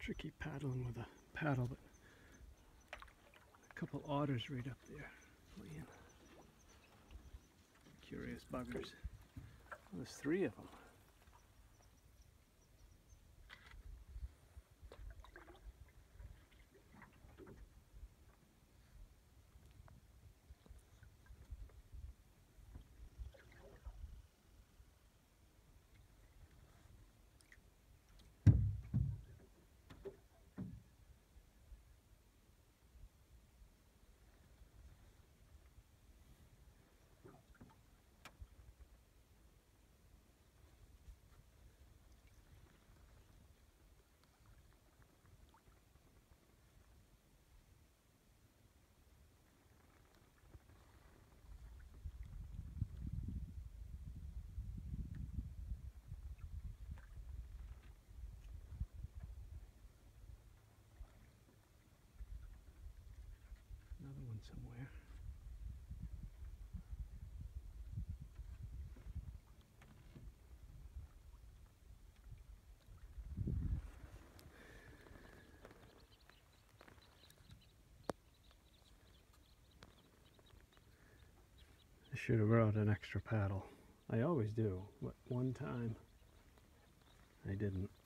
tricky paddling with a paddle, but a couple otters right up there playing. Curious buggers. Well, there's 3 of them. Another one somewhere. I should have brought an extra paddle. I always do, but one time I didn't.